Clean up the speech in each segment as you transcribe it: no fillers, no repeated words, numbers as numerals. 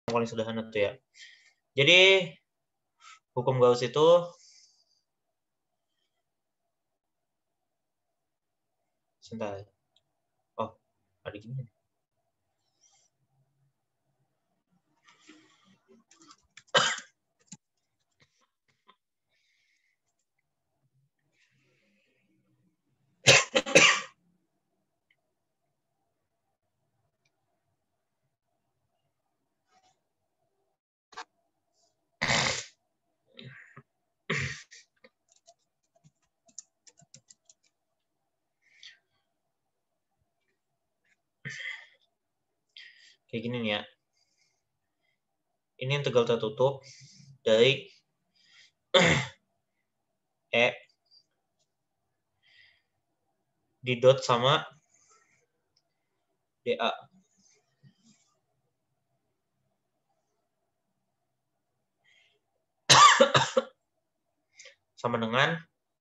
paling sederhana tuh ya. Jadi hukum Gauss itu sebentar. Oh, ada gini. Kayak gini nih ya. Ini integral tertutup dari E didot sama dA. Sama dengan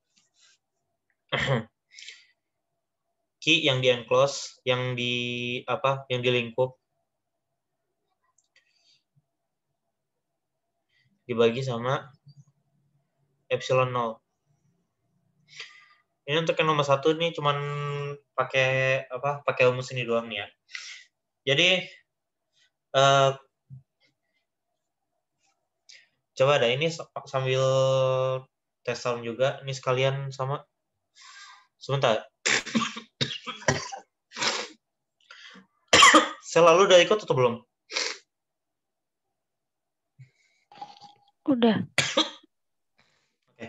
Q yang di enclose, yang di lingkup dibagi sama epsilon 0. Ini untuk yang nomor 1 nih cuman pakai rumus ini doang nih ya. Jadi coba ada ini sambil tes sound juga. Ini sekalian sama. Sebentar. Selalu udah ikut atau belum? Udah. Oke.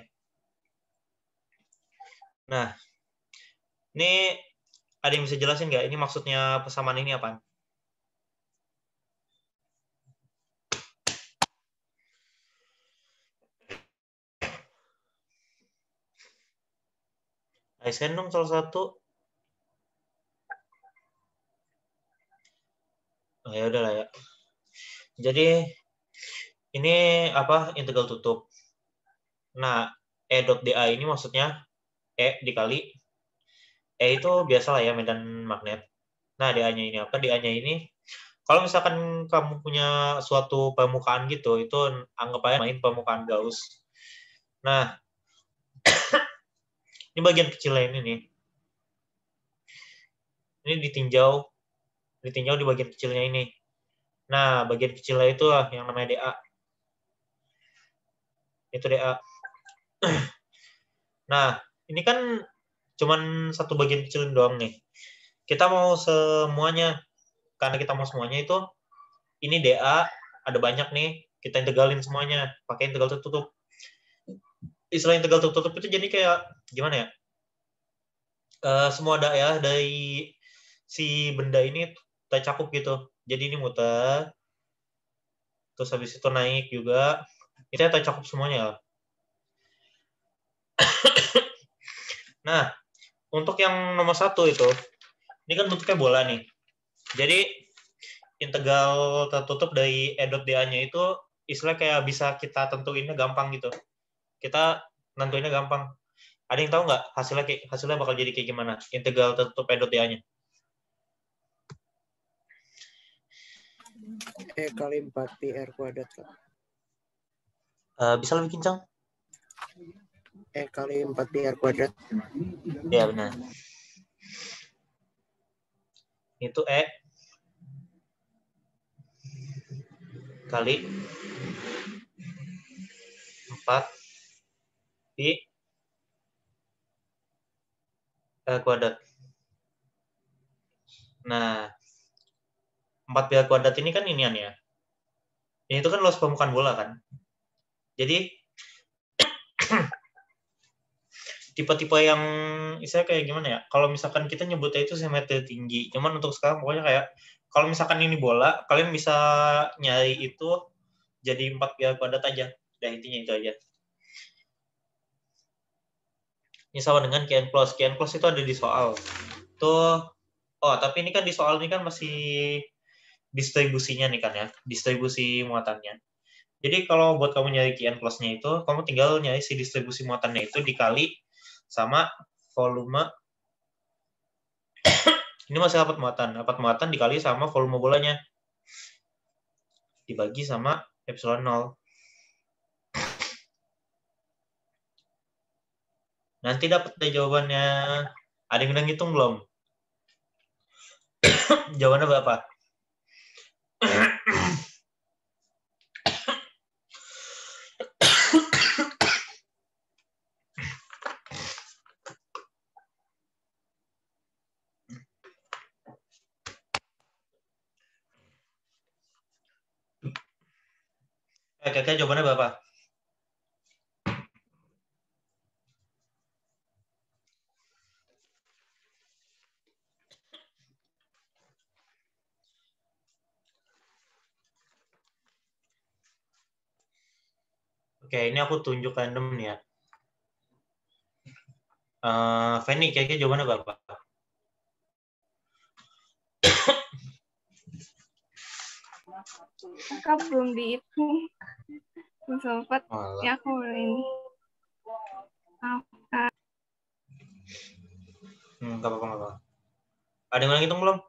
Nah, ini ada yang bisa jelasin nggak? Ini maksudnya persamaan ini apa? Raisen dong salah satu. Oh, ya udah lah ya. Jadi ini integral tutup. Nah, E dot dA ini maksudnya E dikali E itu biasa lah ya medan magnet. Nah, dA-nya ini apa? dA-nya ini kalau misalkan kamu punya suatu permukaan gitu, itu anggap aja main permukaan Gauss. Nah, ini bagian kecilnya ini nih. Ini ditinjau di bagian kecilnya ini. Nah, bagian kecilnya itu yang namanya dA. Itu dA. Nah, ini kan cuman satu bagian kecil doang nih. Kita mau semuanya. Karena kita mau semuanya itu, ini dA, ada banyak nih. Kita integralin semuanya. Pakai integral tertutup. Istilah integral tertutup itu jadi kayak, gimana ya? Semua daya dari si benda ini tercakup gitu. Jadi ini muter. Terus habis itu naik juga. Itu tercakup semuanya. Nah, untuk yang nomor 1 itu, ini kan bentuknya bola nih. Jadi, integral tertutup dari E dot dA-nya itu istilah kayak bisa kita tentuinnya gampang gitu. Kita nentuinnya gampang. Ada yang tahu nggak hasilnya bakal jadi kayak gimana? Integral tertutup E dot dA-nya. E kali 4 pi R kuadrat. Bisa lebih kencang? E kali 4 pi R kuadrat. Ya, benar. Itu E kali 4 pi R kuadrat. Nah, 4 pi R kuadrat ini kan inian ya. Ini itu kan luas permukaan bola kan. Jadi, tipe-tipe yang misalnya kayak gimana ya? Kalau misalkan kita nyebutnya itu simetri tinggi. Cuman untuk sekarang pokoknya kayak kalau misalkan ini bola, kalian bisa nyari itu jadi 4 pi R kuadrat aja. Dan intinya itu aja. Ini sama dengan Q+. Q+ itu ada di soal. Tuh, tapi ini kan di soal ini kan masih distribusinya nih kan ya. Distribusi muatannya. Jadi kalau buat kamu nyari Q+-nya itu, kamu tinggal nyari si distribusi muatannya itu dikali sama volume. Ini masih rapat muatan dikali sama volume bolanya. dibagi sama epsilon 0. Nanti dapat deh jawabannya. Ada yang udah ngitung belum? Jawabannya berapa? Kira-kira jawabannya berapa? Oke, ini aku tunjuk random nih ya. Fanny, kira-kira jawabannya berapa? Kakak belum dihitung. Belum sempat. Malah. Ya aku ini. Maaf, Kak. Nggak apa-apa. Ada yang ngitung belum?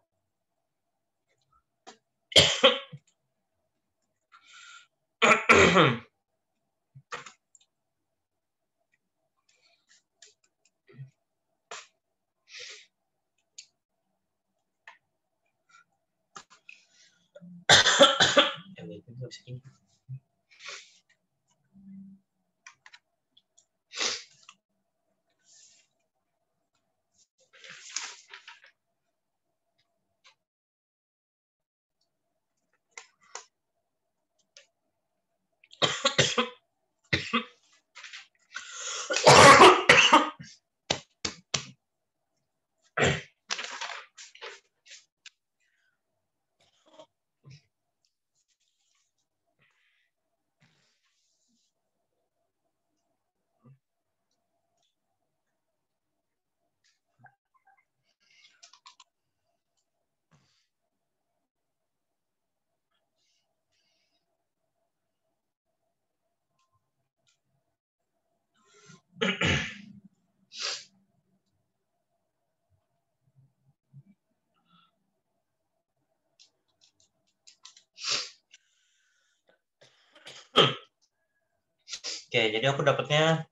Oke, jadi aku dapatnya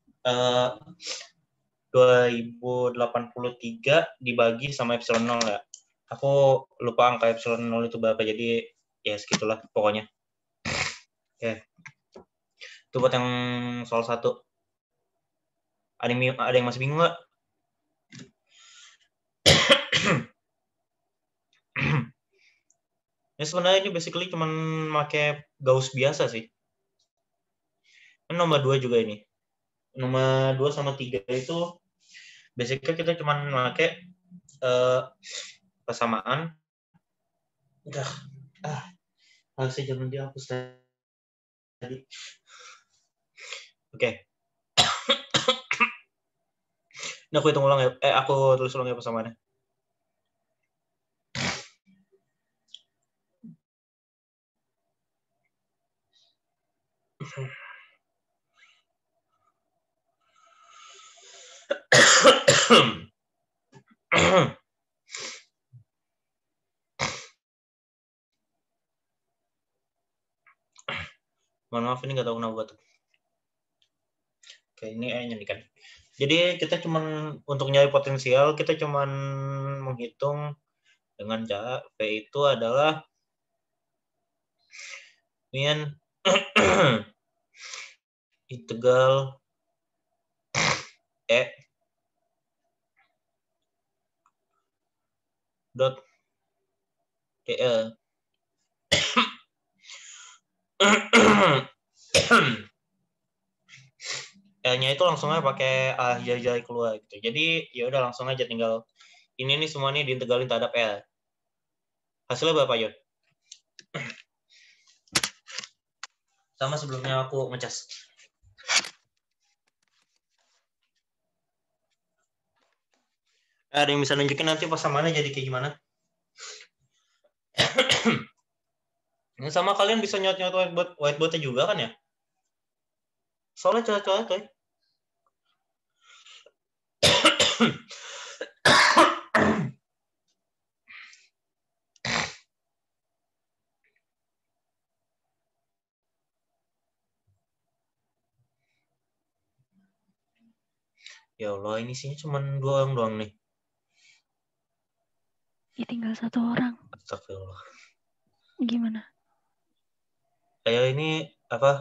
2083 dibagi sama epsilon 0 ya. Aku lupa angka epsilon 0 itu berapa, jadi ya segitulah pokoknya. Oke. Itu buat yang soal 1. Ada yang masih bingung nggak? Ini sebenarnya ini basically cuman pakai Gauss biasa sih. Nomor 2 juga ini. Nomor 2 sama 3 itu basically kita cuman pakai persamaan. Udah. Harusnya jangan dihapus tadi. Oke. Ini aku hitung ulang ya. Aku tulis ulang ya persamaannya. Mohon maaf, ini nggak tahu kenapa batuk. Oke, ini E-nya nih kan. Jadi kita cuman untuk nyari potensial, kita cuman menghitung dengan cara V itu adalah min integral E dot dl. L-nya itu langsung aja pakai jari-jari keluar gitu. Jadi ya udah langsung aja tinggal ini nih semua nih diintegralin terhadap L. Hasilnya berapa, Yon? Sama sebelumnya aku ngecas. Ada yang bisa nunjukin nanti persamaannya jadi kayak gimana? Sama kalian bisa nyot-nyot whiteboard-nya juga kan ya? Soalnya coret-coret tuh. Ya Allah, ini isinya cuma 2 orang doang nih. Ya tinggal 1 orang. Astagfirullah. Gimana? Ayo ini apa?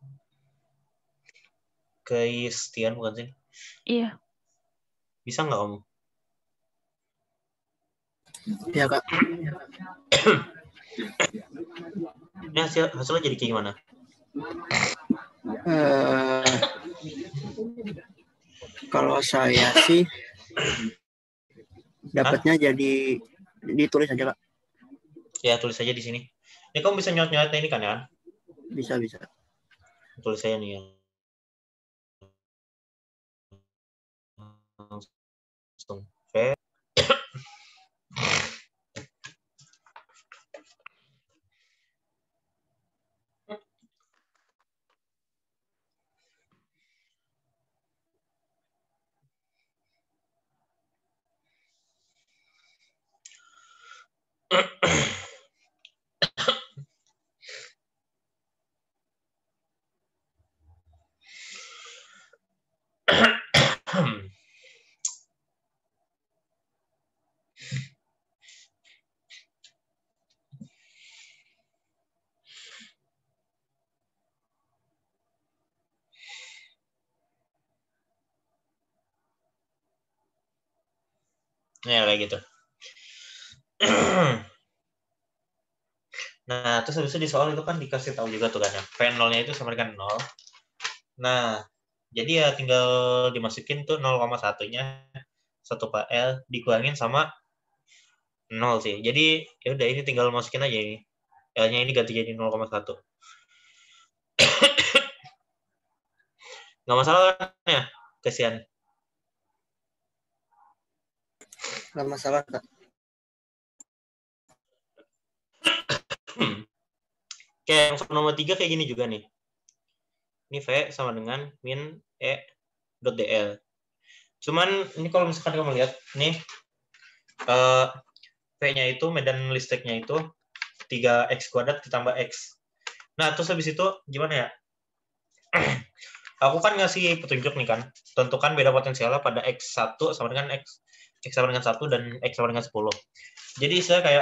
Kristian bukan sih? Iya. Bisa nggak kamu? Ya Kak. Ini hasilnya jadi kayak gimana? Kalau saya sih dapatnya jadi ditulis aja Kak. Ya tulis aja di sini. Ini kamu bisa nyot-nyot ini kan ya? Bisa. Tulis saya nih ya. Langsung V. Ya kayak gitu. Nah, terus habis itu di soal itu kan dikasih tahu juga tuh kan ya, P0-nya itu sama dengan 0. Nah, jadi ya tinggal dimasukin tuh 0,1-nya 1 L dikurangin sama 0 sih. Jadi ya udah ini tinggal masukin aja ini. L-nya ini ganti jadi 0,1. Nggak masalah kan ya, kasihan. Nggak masalah Kak. Oke, yang nomor 3 kayak gini juga nih. Ini V sama dengan min E dot DL. Cuman ini kalau misalkan kamu lihat nih, V-nya itu medan listriknya itu 3X kuadrat ditambah X. Nah, terus habis itu gimana ya? Aku kan ngasih petunjuk nih kan, tentukan beda potensialnya pada X1 sama dengan X sama dengan 1 dan X sama dengan 10. Jadi saya kayak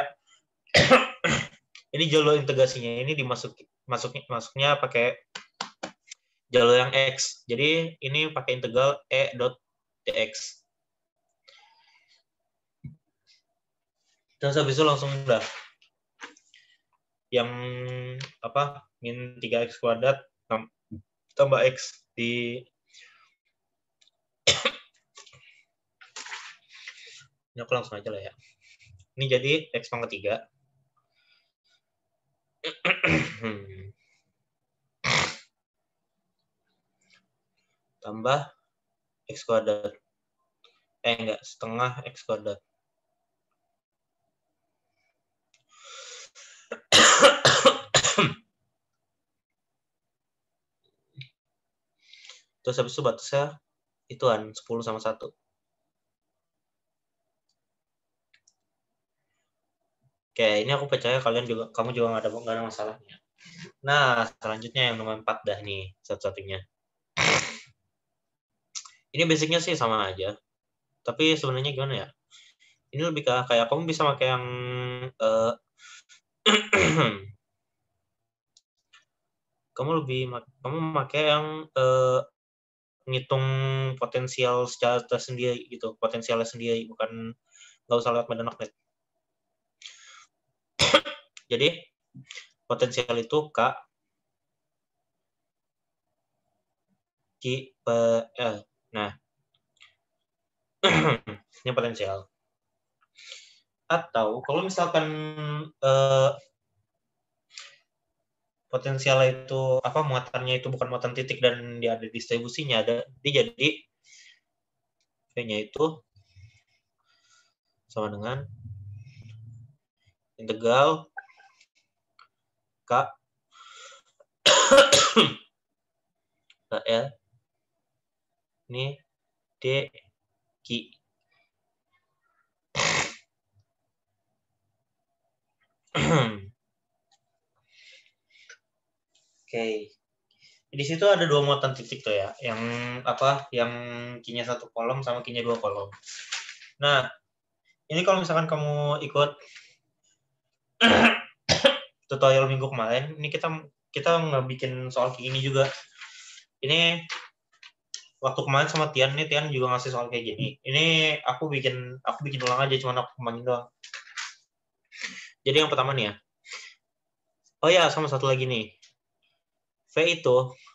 ini jalur integrasinya ini masuknya pakai jalur yang X. Jadi ini pakai integral E dot dx. Terus habis itu langsung udah yang apa min 3X kuadrat tambah X di ini aku langsung aja lah ya. Ini jadi X pangkat 3. Tambah X kuadrat. Enggak, setengah X kuadrat. Terus habis itu batasnya ituan 10 sama 1. Oke, ini aku percaya kamu juga nggak ada masalahnya. Nah, selanjutnya yang nomor 4 dah nih, satu-satunya. Ini basicnya sih sama aja. Tapi sebenarnya gimana ya? Ini lebih kayak kamu bisa pakai yang kamu pakai yang ngitung potensial secara tersendiri gitu, potensialnya sendiri, bukan nggak usah lewat medan magnet. Jadi potensial itu K Q P L. Nah, ini potensial. Atau kalau misalkan potensialnya itu muatannya itu bukan muatan titik dan dia ada distribusinya, dia jadi V-nya itu sama dengan integral K L ini D Q. Oke. Di situ ada 2 muatan titik tuh ya, yang apa? Yang Q-nya 1 kolom sama Q-nya 2 kolom. Nah, ini kalau misalkan kamu ikut tutorial minggu kemarin, ini kita nggak bikin soal kayak gini juga. Ini waktu kemarin sama Tian, nih Tian juga ngasih soal kayak gini. Ini aku bikin ulang aja, cuma aku kembangin doang. Jadi yang pertama nih ya. Oh ya, sama satu lagi nih. V itu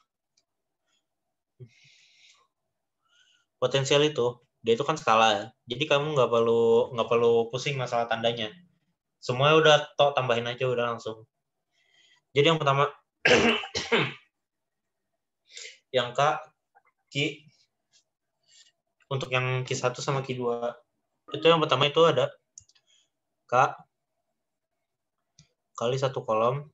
potensial itu dia itu kan skala ya. Jadi kamu nggak perlu pusing masalah tandanya. Semuanya udah tambahin aja udah langsung. Jadi yang pertama yang Ki untuk yang Q1 sama Q2 itu yang pertama itu ada K kali 1 kolom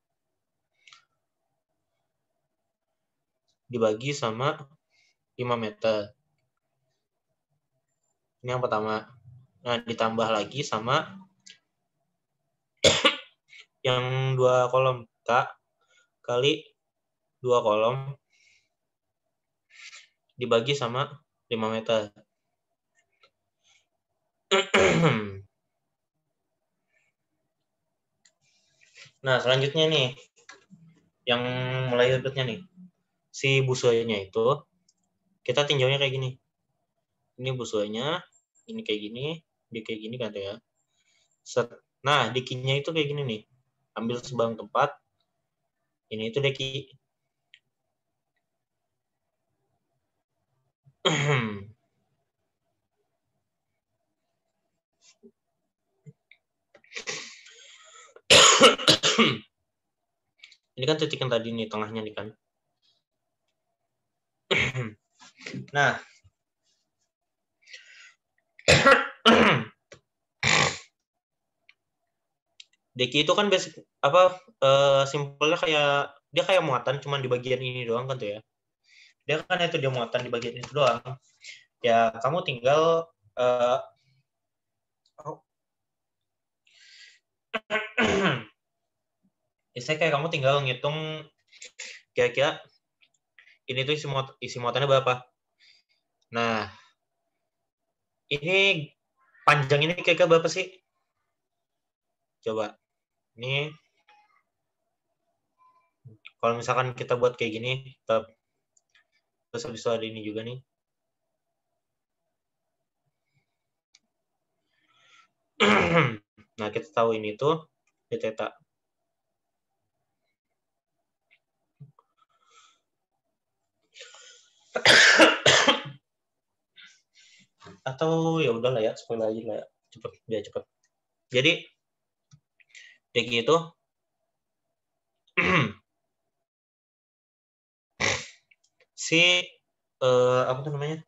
dibagi sama 5 meter. Ini yang pertama. Nah, ditambah lagi sama yang 2 kolom K kali 2 kolom dibagi sama 5 meter. Nah, selanjutnya nih, yang mulai ribetnya nih, si busoynya itu, kita tinjaunya kayak gini. Ini busoynya, ini kayak gini, dia kayak gini kan ya. Nah, dikinya itu kayak gini nih. Ambil sebarang tempat, ini itu deki. Ini kan titik yang tadi nih, tengahnya nih kan. Nah, deki itu kan basic apa simpelnya kayak dia kayak muatan cuman di bagian ini doang kan tuh ya. Dia kan itu dia muatan di bagian itu doang. Ya, kamu tinggal saya kayak kamu tinggal ngitung kira-kira ini tuh isi muatannya berapa. Nah, ini panjang ini kira-kira berapa sih? Coba. Ini kalau misalkan kita buat kayak gini, terus habis itu ada ini juga nih. Nah, kita tahu ini tuh d theta. Atau ya udahlah ya, spoiler aja lah ya. Cepet. Jadi deki itu si apa tuh namanya?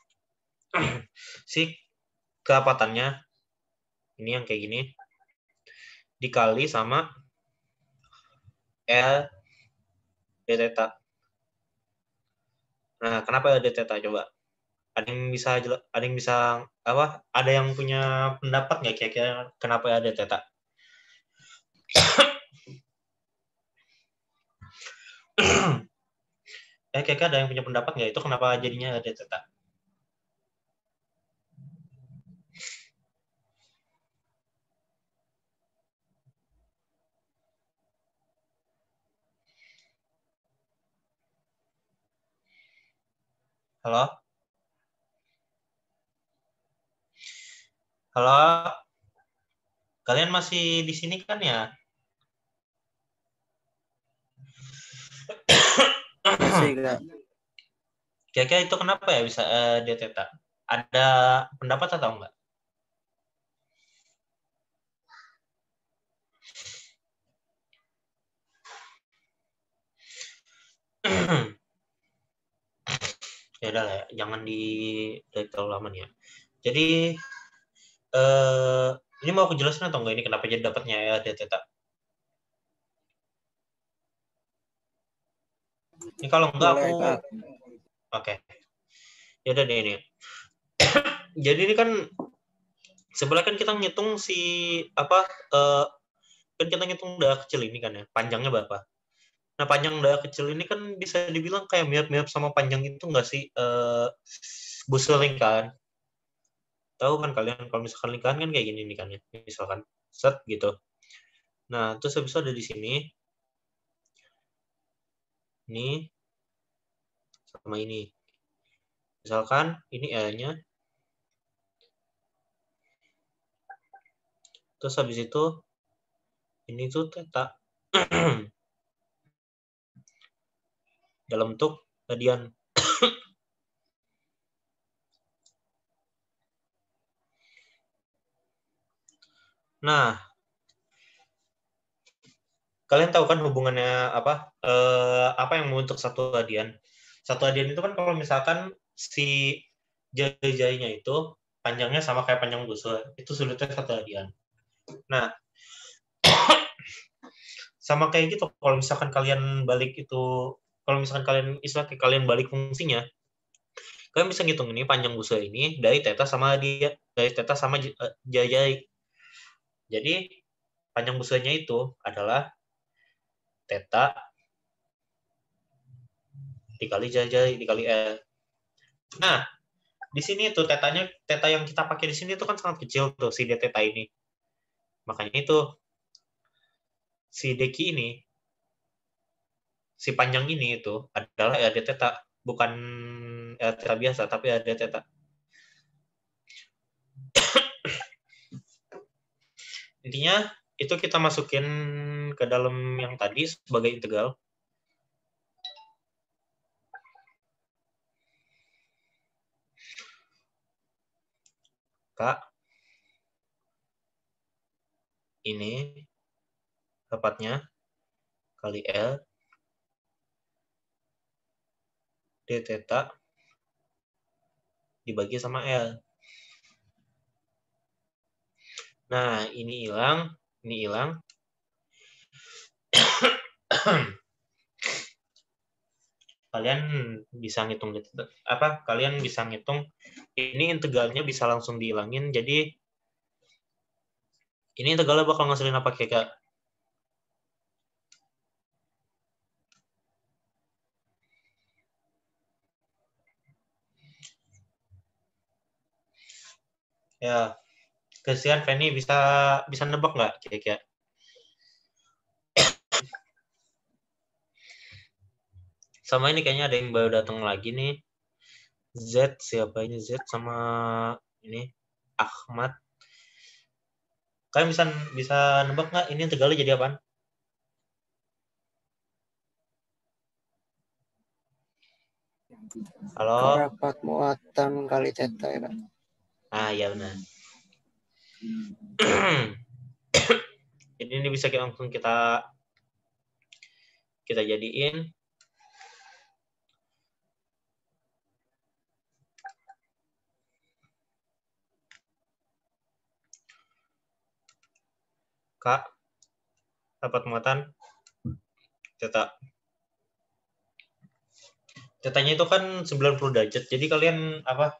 Si kerapatannya ini yang kayak gini dikali sama L d theta. Nah, kenapa d theta coba? Ada yang bisa apa? Ada yang punya pendapat nggak kira-kira kenapa ada theta? Kira-kira ada yang punya pendapat nggak itu kenapa jadinya ada theta? Halo? Halo? Kalian masih di sini kan ya? Masih enggak? Kira-kira itu kenapa ya bisa d theta? Ada pendapat atau enggak? Ya udah lah ya, jangan di terlalu lama nih ya. Jadi ini mau aku jelasin atau enggak ini kenapa jadi dapatnya ya d theta? Ini kalau enggak Boleh, aku Kak. oke. Ya udah deh ini. Jadi ini kan sebenarnya kan kita ngitung kan kita ngitung udah kecil ini kan ya, panjangnya berapa. Nah, panjang dada kecil ini kan bisa dibilang kayak mirip-mirip sama panjang itu nggak sih? Busur lingkaran. Tahu kan kalian kalau misalkan lingkaran kan kayak gini nih kan ya. Misalkan set gitu. Nah, terus habis itu ada di sini. Ini sama ini. Misalkan ini L-nya. Terus habis itu ini tuh theta dalam bentuk radian. Nah, kalian tahu kan hubungannya apa? Apa yang membentuk satu radian? Satu radian itu kan kalau misalkan si jari-jarinya itu panjangnya sama kayak panjang busur, itu sudutnya satu radian. Nah, sama kayak gitu kalau misalkan kalian balik itu, kalau misalkan kalian istilahnya kalian balik fungsinya, kalian bisa ngitung ini panjang busur ini dari theta sama dia, dari theta sama jari-jari. Jadi panjang busurnya itu adalah theta dikali jari-jari dikali L. Nah, di sini tuh tetanya, teta yang kita pakai di sini tuh kan sangat kecil tuh si d theta ini. Makanya itu si deki ini, si panjang ini itu adalah d theta, bukan d theta biasa tapi d theta. Intinya itu kita masukin ke dalam yang tadi sebagai integral. K ini tepatnya kali L d theta dibagi sama L. Nah, ini hilang, ini hilang. Kalian bisa ngitung apa? Kalian bisa ngitung ini integralnya bisa langsung dihilangin. Jadi ini integralnya bakal ngasilin apa kayak ya. Kesian Fanny bisa nebak nggak kira-kira? Sama ini kayaknya ada yang baru datang lagi nih. Z, siapa ini Z sama ini Ahmad. Kalian bisa nebak nggak ini integralnya jadi apaan? Halo? Kerapat muatan kali theta ya, Kak. Ah, ya benar. Ini bisa langsung kita jadiin K dapat muatan theta. Tetanya itu kan 90 derajat. Jadi kalian apa?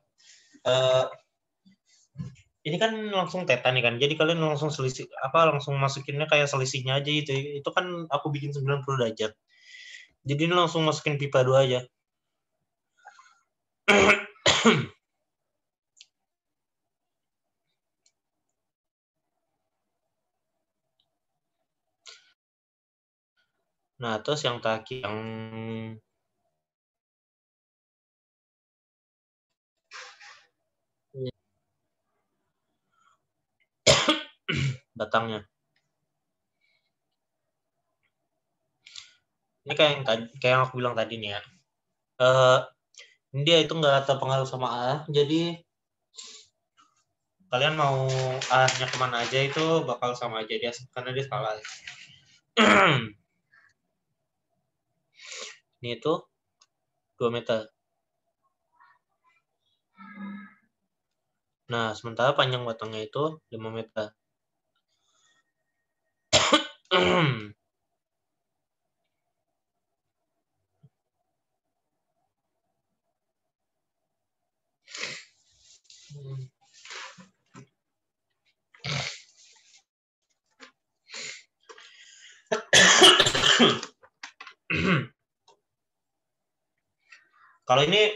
Ini kan langsung theta nih kan. Jadi kalian langsung selisih apa langsung masukinnya kayak selisihnya aja itu. Itu kan aku bikin 90 derajat. Jadi ini langsung masukin pipa 2 aja. Nah, terus yang terakhir yang batangnya. Ini kayak yang tadi, kayak yang aku bilang tadi nih ya. Dia itu nggak terpengaruh sama arah, jadi kalian mau arahnya kemana aja itu bakal sama aja dia karena dia skalar. Ini itu 2 meter. Nah, sementara panjang batangnya itu 5 meter. Kalau ini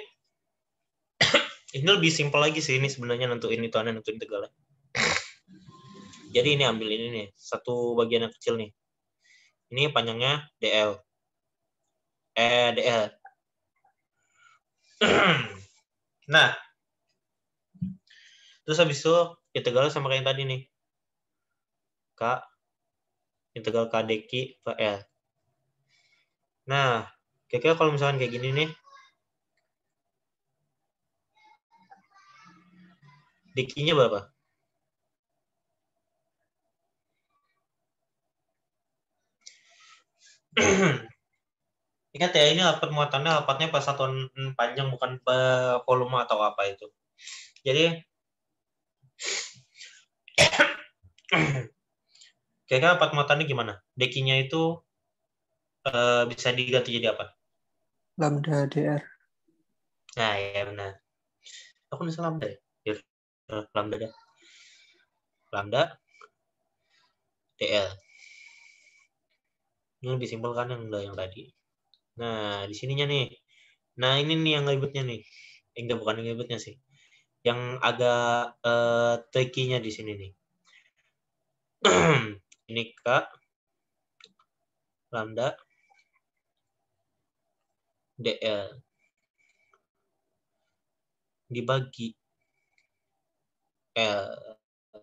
lebih simpel lagi sih, ini sebenarnya nentuin hitungannya, nentuin integralnya. Jadi ini ambil ini nih, satu bagian yang kecil nih. Ini panjangnya DL. DL. Nah, terus habis itu integral sama kayak yang tadi nih. K integral K dq per L. Nah, kira-kira kalau misalkan kayak gini nih, dq-nya berapa? Ingat ya, ini rapat muatannya rapatnya per satuan panjang, bukan per volume atau apa itu. Jadi kira-kira rapat muatannya gimana? Dq-nya itu bisa diganti jadi apa? Lambda DR. Nah, ya benar. Aku nulis lambda ya? Lambda dah. Lambda DL. Ini lebih simpel kan yang tadi. Nah, di sininya nih. Nah, ini nih yang ribetnya nih. Enggak, bukan yang ribetnya sih. Yang agak tricky-nya di sini nih. Ini K lambda DL dibagi L.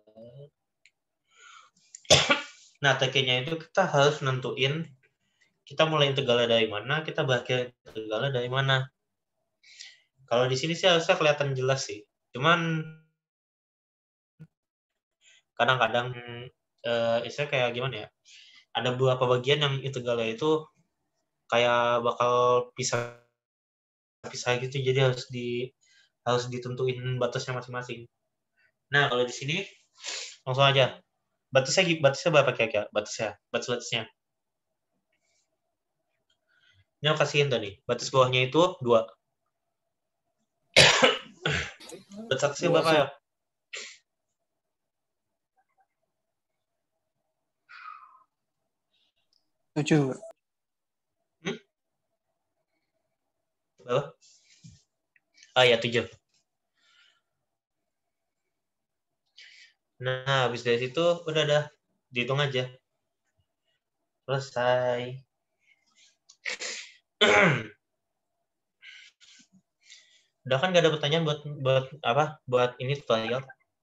Nah, tricky-nya itu kita harus nentuin kita mulai integralnya dari mana, kita berakhir integralnya dari mana. Kalau di sini sih harusnya kelihatan jelas sih. Cuman kadang-kadang istilah kayak gimana ya? Ada beberapa bagian yang integralnya itu kayak bakal pisah gitu, jadi harus ditentuin batasnya masing-masing. Nah, kalau di sini langsung aja. Batasnya berapa kira-kira? Batasnya. Ini aku kasihin tadi. Batas bawahnya itu 2. Batas atasnya berapa ya? 7. Berapa? Ya 7. Nah, habis dari situ udah dah. Dihitung aja. Selesai. Udah kan gak ada pertanyaan buat ini tutorial.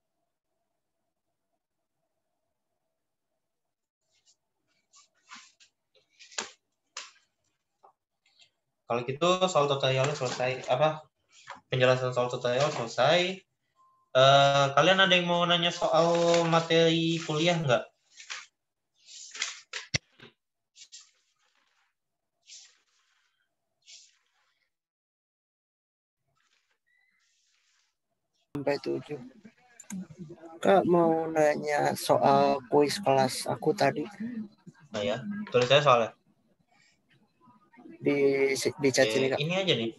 Kalau gitu soal tutorialnya selesai. Penjelasan soal tutorial selesai. Kalian ada yang mau nanya soal materi kuliah nggak? Sampai 7. Kak mau nanya soal kuis kelas aku tadi. Nah ya, tulis saya soalnya. Di chat sini, Kak. Ini aja nih.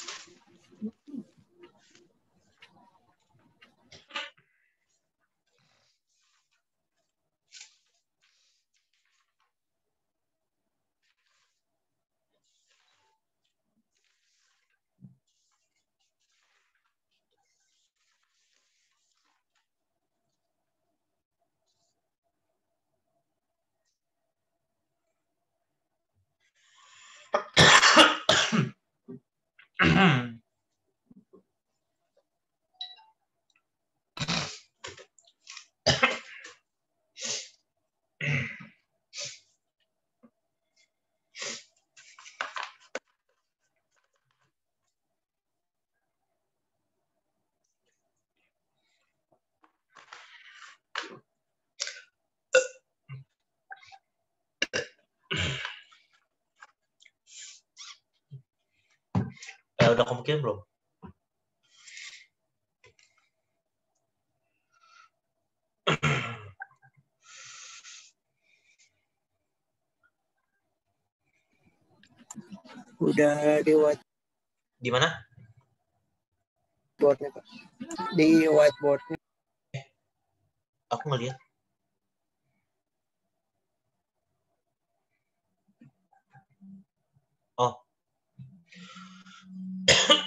Udah kamu kirim belum? Udah di whiteboard. Di mana? Kak. Di whiteboard. Aku ngeliat. Oh.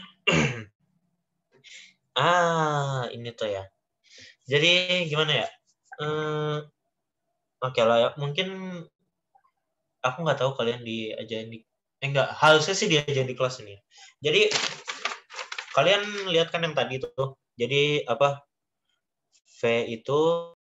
Ini tuh ya. Jadi gimana ya? Oke lah ya. Mungkin aku nggak tahu kalian diajarin di enggak, harusnya sih diajarin di kelas ini. Jadi kalian lihat kan yang tadi tuh. Jadi apa? V itu